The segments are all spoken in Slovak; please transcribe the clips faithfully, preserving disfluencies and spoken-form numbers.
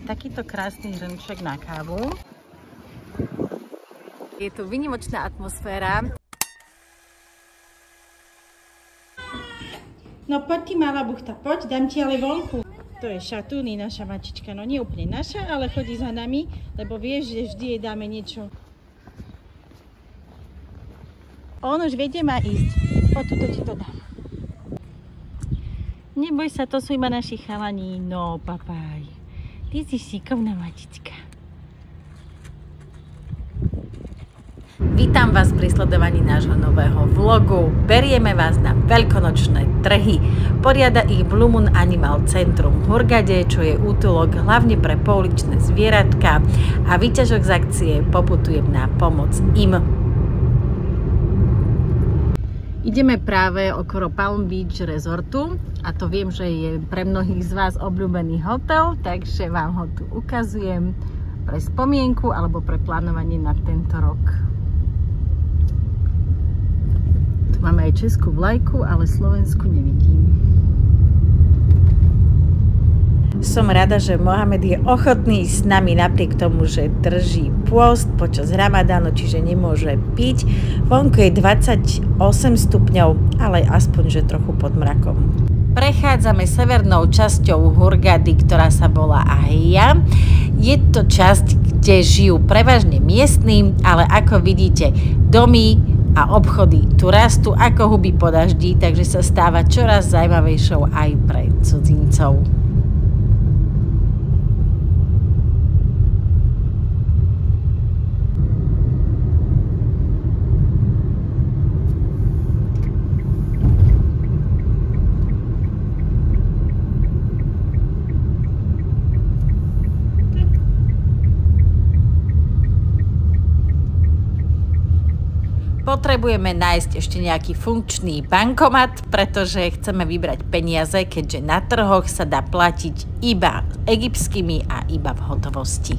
takýto krásny hrnček na kávu. Je tu výnimočná atmosféra. No poď ty, malá buchta, poď, dám ti ale vonku. To je Šatúny, naša mačička, no nie úplne naša, ale chodí za nami, lebo vieš, že vždy jej dáme niečo. On už vie, kde má ísť. Poď, tuto ti to dám. Neboj sa, to sú iba naši chalani. No, papáj, ty si šikovná mačička. Vítam vás pri sledovaní nášho nového vlogu. Berieme vás na veľkonočné trhy. Poriada ich Blue Moon Animal Centrum v Hurgade, čo je útulok hlavne pre pouličné zvieratka, a výťažok z akcie Poputujem na pomoc im. Ideme práve okolo Palm Beach Resortu a to viem, že je pre mnohých z vás obľúbený hotel, takže vám ho tu ukazujem pre spomienku alebo pre plánovanie na tento rok. Máme aj českú vlajku, ale Slovensku nevidím. Som rada, že Mohamed je ochotný s nami napriek tomu, že drží pôst počas Ramadánu, čiže nemôže piť. Vonku je dvadsaťosem stupňov, ale aspoň, že trochu pod mrakom. Prechádzame severnou časťou Hurgady, ktorá sa volá Ahia. Je to časť, kde žijú prevažne miestni, ale ako vidíte, domy a obchody tu rastú ako huby po daždi, takže sa stáva čoraz zaujímavejšou aj pre cudzincov. Potrebujeme nájsť ešte nejaký funkčný bankomat, pretože chceme vybrať peniaze, keďže na trhoch sa dá platiť iba egyptskými a iba v hotovosti.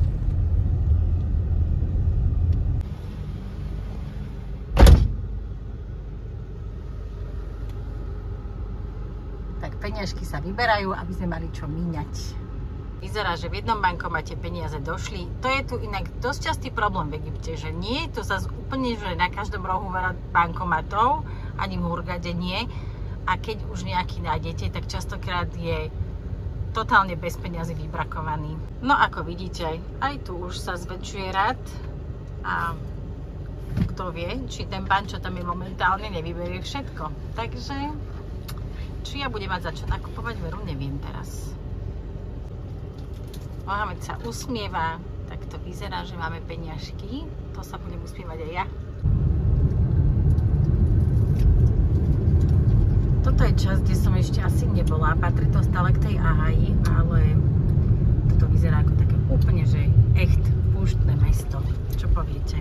Tak peniažky sa vyberajú, aby sme mali čo míňať. Vyzerá, že v jednom bankomate peniaze došli. To je tu inak dosť častý problém v Egypte, že nie je to zase úplne, že na každom rohu veľa bankomatov, ani v Hurgade nie. A keď už nejaký nájdete, tak častokrát je totálne bez peniazy vybrakovaný. No ako vidíte, aj tu už sa zväčšuje rad a kto vie, či ten pán, čo tam je momentálne, nevyberie všetko. Takže, či ja budem mať za čo nakupovať, veru neviem teraz. Mohamed sa usmieva, tak to vyzerá, že máme peniažky. To sa budem usmievať aj ja. Toto je časť, kde som ešte asi nebola. Patrí to stále k tej Ahaji, ale toto vyzerá ako také úplne, že echt púštne mesto. Čo poviete?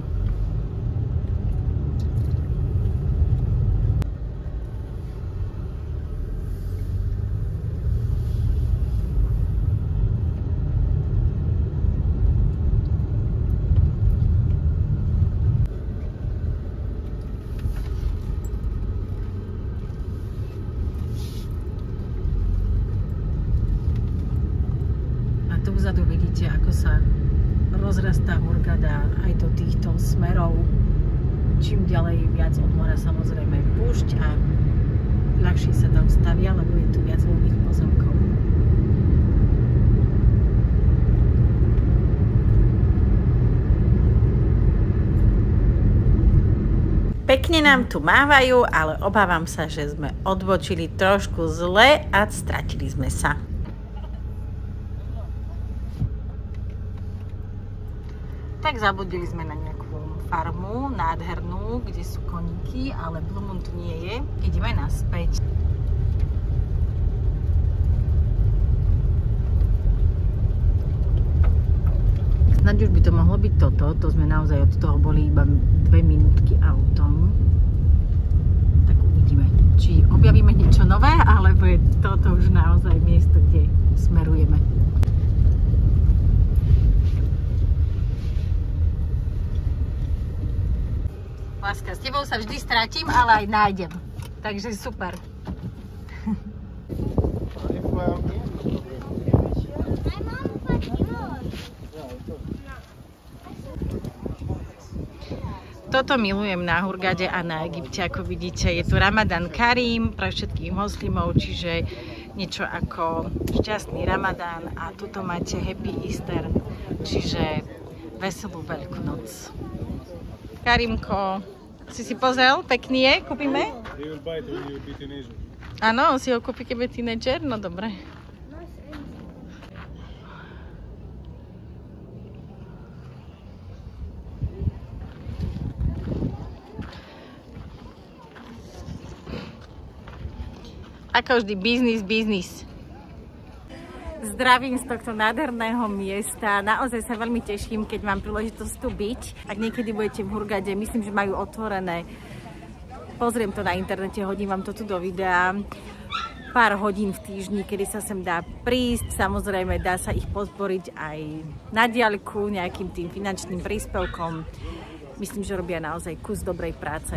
Tu vzadu vidíte, ako sa rozrastá Hurgada aj do týchto smerov. Čím ďalej viac od mora, samozrejme púšť, a ľahšie sa tam stavia, lebo je tu viac voľných pozemkov. Pekne nám tu mávajú, ale obávam sa, že sme odbočili trošku zle a stratili sme sa. Tak zabudili sme na nejakú farmu nádhernú, kde sú koníky, ale Blue Moon tu nie je. Ideme naspäť. Snáď už by to mohlo byť toto. To sme naozaj od toho boli iba dve minútky autom. Tak uvidíme, či objavíme niečo nové, alebo je toto už naozaj miesto, kde smerujeme. Láska, s tebou sa vždy stratím, ale aj nájdem. Takže super. Hi, Mom. Hi, Mom. toto milujem na Hurghade a na Egypte, ako vidíte. Je tu Ramadan Karim pre všetkých moslimov, čiže niečo ako šťastný Ramadán a tuto máte Happy Easter, čiže veselú Veľkú noc. Karimko, si si pozrel? Pekný je? Kúpime? Áno, si ho kúpi, keď je tínedžer? No dobre. Ako vždy, biznis, biznis. Zdravím z tohto nádherného miesta. Naozaj sa veľmi teším, keď mám príležitosť tu byť. Ak niekedy budete v Hurghade, myslím, že majú otvorené. Pozriem to na internete, hodím vám to tu do videa. Pár hodín v týždni, kedy sa sem dá prísť. Samozrejme, dá sa ich podporiť aj na diaľku, nejakým tým finančným príspevkom. Myslím, že robia naozaj kus dobrej práce.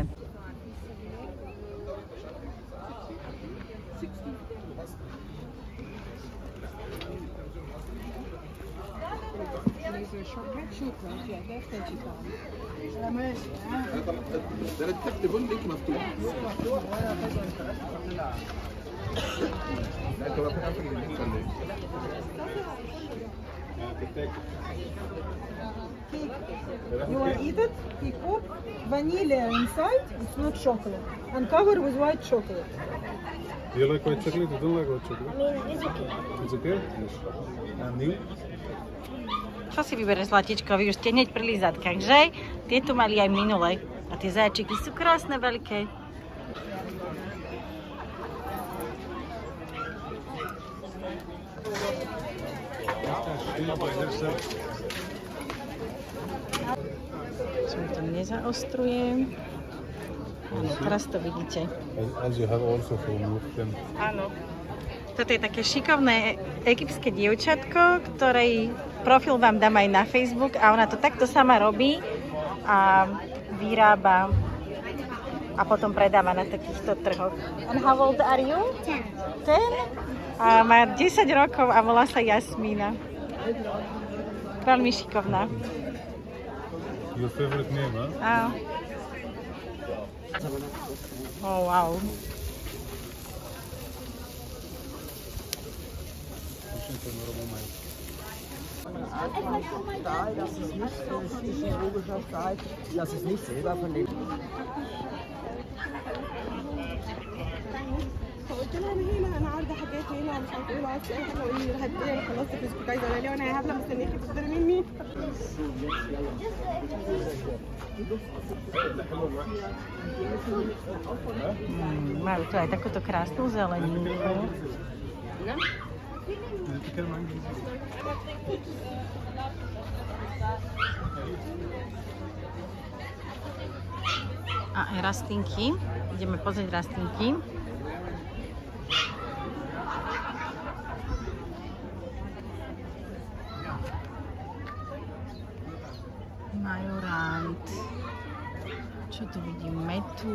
You want to eat it? Pick up vanilla inside. It's not chocolate. And covered with white chocolate. Do you like white chocolate? You don't like white chocolate? I mean, it's okay. It's okay? Yes. And you? Čo si vybereš, zlatičko? Vy už ste hneď pri lízatkách, že? Tie tu mali aj minule. A tie zajačiky sú krásne, veľké. Čo mi to nezaostruje. Áno, teraz to vidíte. Áno. Toto je také šikovné egyptské dievčatko, ktorej profil vám dám aj na Facebook a ona to takto sama robí a vyrába a potom predáva na takýchto trhoch. And how old are you? ten. ten? A má desať rokov a volá sa Jasmína. Veľmi šikovná. Your favorite name, huh? Áno. Oh, wow. Das ist nicht so physiologischer Stahl, das ist nicht selber von dem. فقلت لها انا هنا انا عارضه حاجات هنا مش عارفه ايه لو عايزه اي حاجه قولي لي هديه انا خلصت فيسبوك عايزه اقول لها وانا هبله مستنياكي تفضلي مني. Majú tu aj takúto krásnu zeleninku. A aj rastlinky. Ideme pozrieť rastlinky. Majorant. Čo tu vidím? Metu.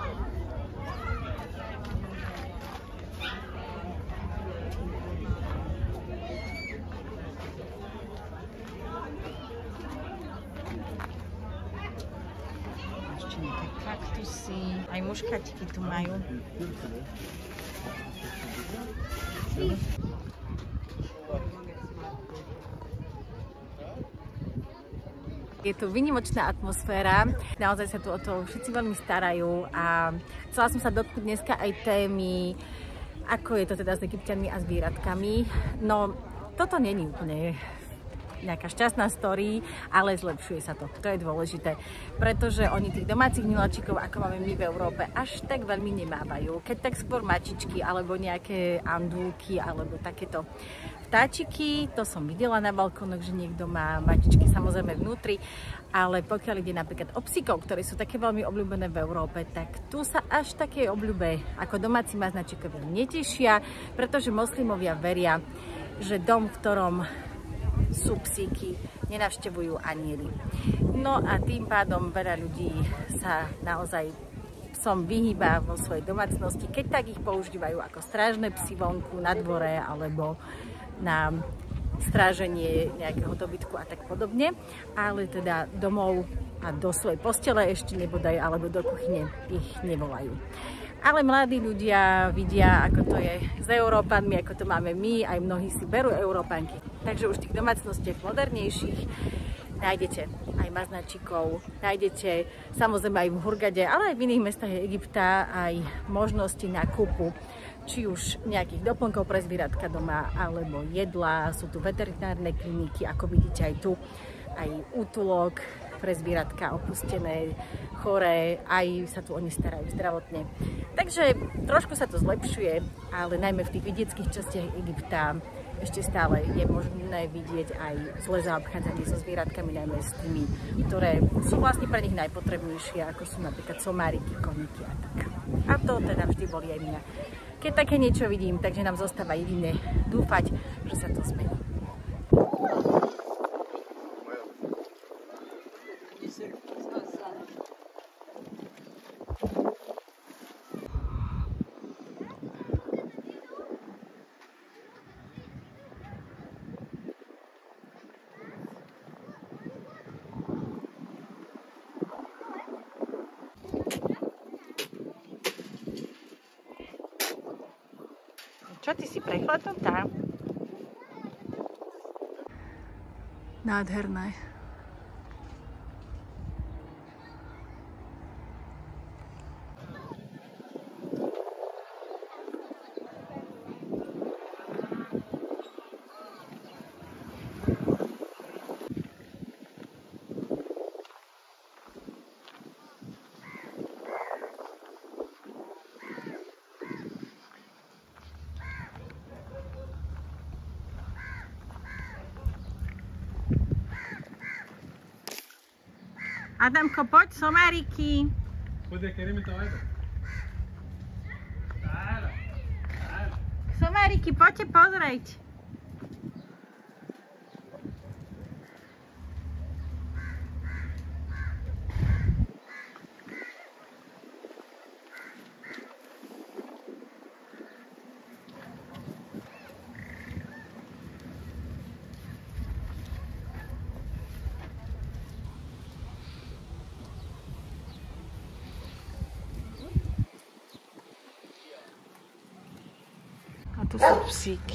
Ešte nejaké kaktusy. Aj muškatiky tu majú. Je tu výnimočná atmosféra, naozaj sa tu o to všetci veľmi starajú a chcela som sa dotknúť dneska aj témy, ako je to teda s Egypťanmi a zvieratkami. No, toto není úplne nejaká šťastná story, ale zlepšuje sa to. To je dôležité, pretože oni tých domácich miláčikov, ako máme my v Európe, až tak veľmi nemávajú. Keď tak skôr mačičky, alebo nejaké andúlky, alebo takéto vtáčiky, to som videla na balkónoch, že niekto má mačičky samozrejme vnútri, ale pokiaľ ide napríklad o psíkov, ktorí sú také veľmi obľúbené v Európe, tak tu sa až také obľúbe ako domáci maznačikovia netešia, pretože moslimovia veria, že dom, v ktorom sú psíky, nenavštevujú anjeli. No a tým pádom veľa ľudí sa naozaj psom vyhýba vo svojej domácnosti, keď tak ich používajú ako strážne psy vonku na dvore alebo na stráženie nejakého dobytku a tak podobne. Ale teda domov a do svojej postele ešte nebodaj, alebo do kuchyne ich nevolajú. Ale mladí ľudia vidia, ako to je s Európanmi, ako to máme my, aj mnohí si berú Európanky. Takže už v tých domácnostiach modernejších nájdete aj maznačikov, nájdete samozrejme aj v Hurgade, ale aj v iných mestách Egypta aj možnosti na kúpu či už nejakých doplnkov pre zvieratka doma, alebo jedla, sú tu veterinárne kliniky, ako vidíte aj tu, aj útulok pre zvieratka opustené, choré, aj sa tu oni starajú zdravotne. Takže trošku sa to zlepšuje, ale najmä v tých vidieckých častiach Egypta ešte stále je možné vidieť aj zlé zaobchádzanie so zvieratkami, najmä s tými, ktoré sú vlastne pre nich najpotrebnejšie, ako sú napríklad somáriky, koníky a tak. A to teda vždy boli aj mňa. Keď také niečo vidím, takže nám zostáva jediné dúfať, že sa to zmení. Čo, ty si prechladnutá? Nádherné. Adamko, poď, somáriky. Poď, Kerime, to ajde. Somáriky, poďte pozrieť. A tu sú psíky.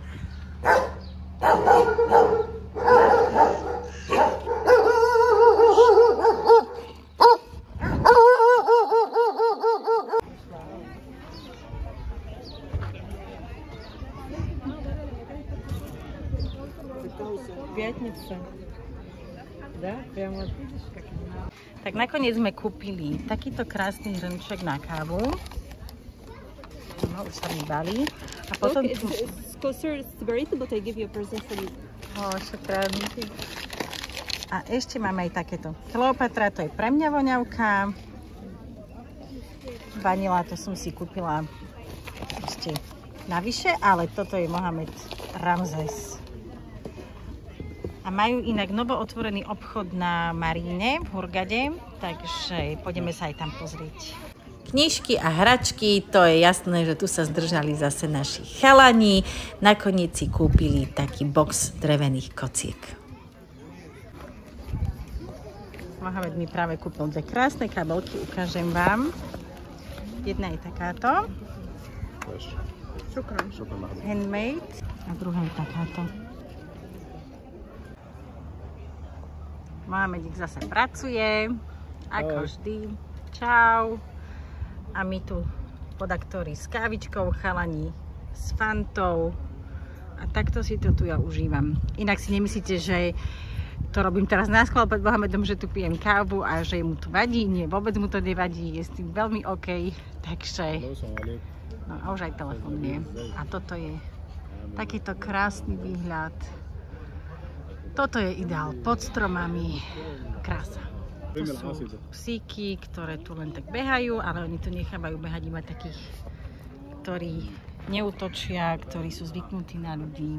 Пятница. Да, прямо. Tak nakoniec sme kúpili takýto krásny hrnček na kávu. No, už sa mi balí. A potom... Look, it's, it's closer to burrito, but I give you a present for you. Oh, šukrát. A ešte máme aj takéto. Kleopatra, to je pre mňa voňavka. Vanila, to som si kúpila ešte navyše, ale toto je Mohamed Ramzes. A majú inak novo otvorený obchod na Maríne v Hurgade, takže pôjdeme sa aj tam pozrieť. Knižky a hračky, to je jasné, že tu sa zdržali zase naši chalani. Nakoniec si kúpili taký box drevených kociek. Mohamed mi práve kúpil dve krásne kabelky, ukážem vám. Jedna je takáto. Handmade. A druhá je takáto. Mohamedík zase pracuje, ako vždy. Čau. A my tu podaktori s kávičkou, chalani s fantou. A takto si to tu ja užívam. Inak si nemyslíte, že to robím teraz na schvál pred Mohamedom, že tu pijem kávu a že mu to vadí. Nie, vôbec mu to nevadí, je s tým veľmi OK. Takže... No a už aj telefón je. A toto je takýto krásny výhľad. Toto je ideál pod stromami. Krása. To sú psíky, ktoré tu len tak behajú, ale oni tu nechávajú behať iba takých, ktorí neútočia, ktorí sú zvyknutí na ľudí.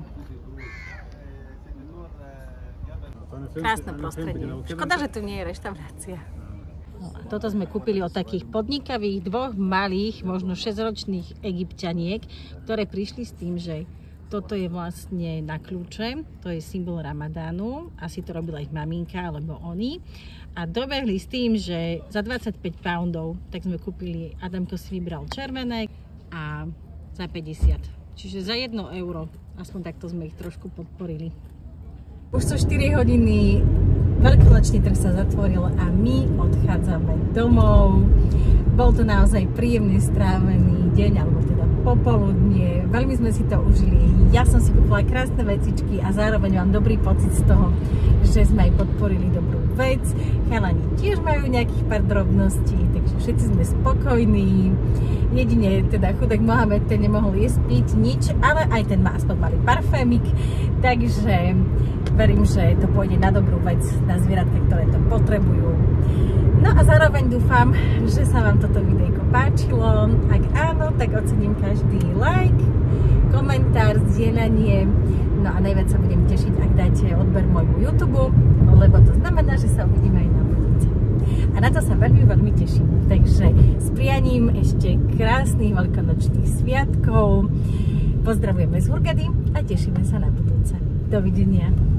Krásne prostredie. Škoda, že tu nie je reštaurácia. No a toto sme kúpili od takých podnikavých dvoch malých, možno šesťročných Egypťaniek, ktoré prišli s tým, že Toto je vlastne na kľúče, to je symbol Ramadánu, asi to robila ich maminka alebo oni. A dobehli s tým, že za dvadsaťpäť poundov tak sme kúpili, Adamko si vybral červené a za päťdesiat. Čiže za jedno euro, aspoň takto sme ich trošku podporili. Už sú štyri hodiny, veľkonočný trh sa zatvoril a my odchádzame domov. Bol to naozaj príjemne strávený deň, alebo teda popoludnie. Veľmi sme si to užili. Ja som si kúpila krásne vecičky a zároveň mám dobrý pocit z toho, že sme aj podporili dobrú vec. Chalani tiež majú nejakých pár drobností, takže všetci sme spokojní. Jedine teda chudák Mohamed, ten nemohol jesť, piť nič, ale aj ten má aspoň malý parfémik, takže verím, že to pôjde na dobrú vec, na zvieratka, ktoré to potrebujú. No a zároveň dúfam, že sa vám toto videjko páčilo. Ak áno, tak ocením každý like, komentár, zdieľanie. No a najviac sa budem tešiť, ak dáte odber môjmu YouTube, lebo to znamená, že sa uvidíme aj na budúce. A na to sa veľmi, veľmi teším. Takže s prianím ešte krásnych veľkonočných sviatkov. Pozdravujeme z Hurgady a tešíme sa na budúce. Dovidenia.